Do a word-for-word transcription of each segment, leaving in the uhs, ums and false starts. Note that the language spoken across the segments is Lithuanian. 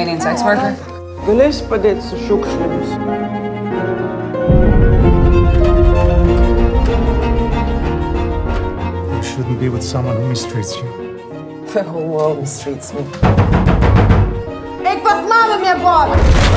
Romanian sex worker? Galėsi padėti su šiukšlėmis? You shouldn't be with someone who mistreats you. The whole world mistreats me. Eik pas mamą miegot!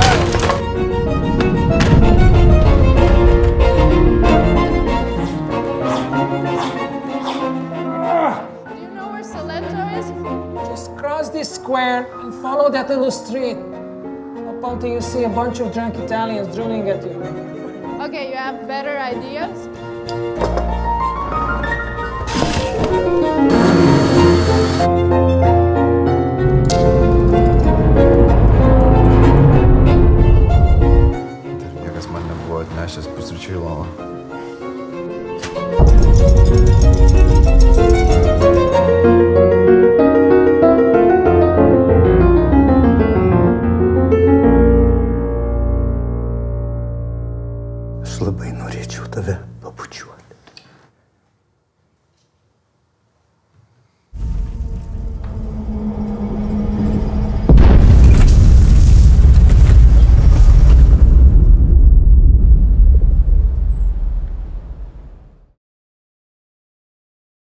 Do you know where Salento is? Just cross this square and follow that little street. Up until you see a bunch of drunk Italians drooling at you. Okay, you have better ideas? Niekas man nebuvo atnešęs pusryčių į lovą.